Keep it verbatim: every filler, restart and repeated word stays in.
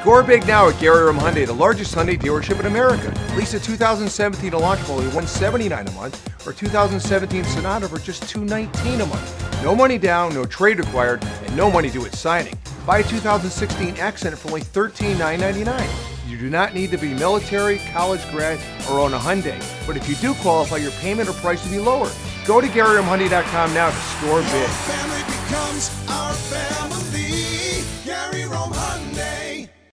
Score big now at Gary Rome Hyundai, the largest Hyundai dealership in America. Lease a two thousand seventeen Elantra for only one hundred seventy-nine dollars a month, or two thousand seventeen Sonata for just two hundred nineteen dollars a month. No money down, no trade required, and no money due at signing. Buy a two thousand sixteen Accent for only thirteen thousand nine hundred ninety-nine dollars. You do not need to be military, college grad, or own a Hyundai. But if you do qualify, your payment or price will be lower. Go to Gary Rome Hyundai dot com now to score big. Family becomes our family.